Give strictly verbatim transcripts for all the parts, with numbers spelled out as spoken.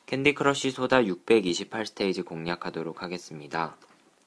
캔디 크러쉬 소다 육백이십팔 스테이지 공략하도록 하겠습니다.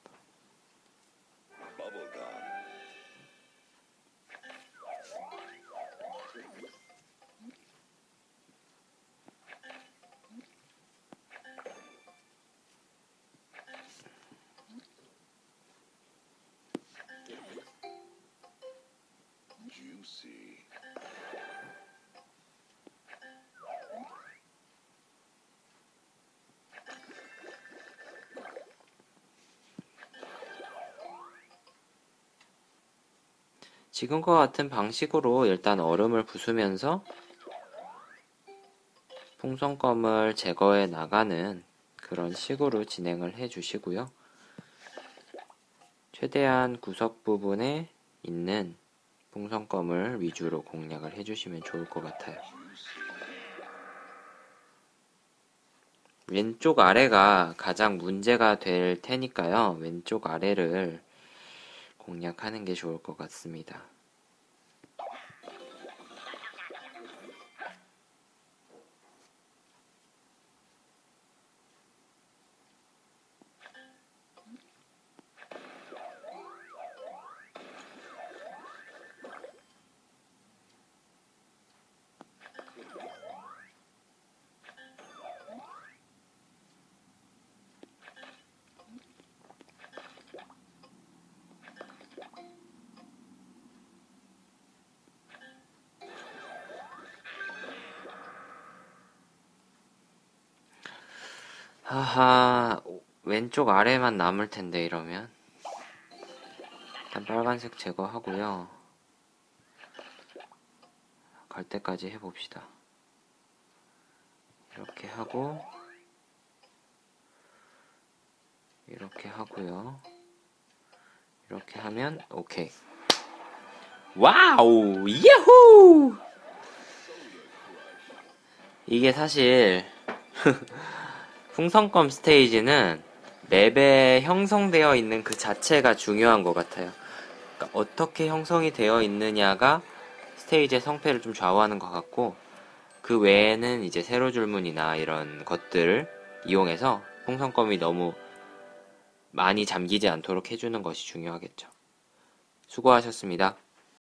지금과 같은 방식으로 일단 얼음을 부수면서 풍선껌을 제거해 나가는 그런 식으로 진행을 해 주시고요. 최대한 구석 부분에 있는 풍선껌을 위주로 공략을 해 주시면 좋을 것 같아요. 왼쪽 아래가 가장 문제가 될 테니까요. 왼쪽 아래를 공략하는 게 좋을 것 같습니다. 하하, 왼쪽 아래만 남을 텐데 이러면 일단 빨간색 제거하고요. 갈 때까지 해봅시다. 이렇게 하고 이렇게 하고요. 이렇게 하면 오케이. 와우! 예후! 이게 사실 풍선껌 스테이지는 맵에 형성되어 있는 그 자체가 중요한 것 같아요. 그러니까 어떻게 형성이 되어 있느냐가 스테이지의 성패를 좀 좌우하는 것 같고, 그 외에는 이제 세로 줄무늬나 이런 것들을 이용해서 풍선껌이 너무 많이 잠기지 않도록 해주는 것이 중요하겠죠. 수고하셨습니다.